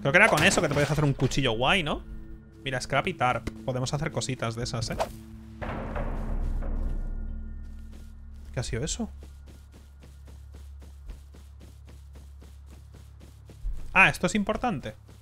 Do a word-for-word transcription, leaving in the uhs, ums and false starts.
Creo que era con eso que te podías hacer un cuchillo guay, ¿no? Mira, scrap y tarp. Podemos hacer cositas de esas, ¿eh? ¿Qué ha sido eso? Ah, esto es importante.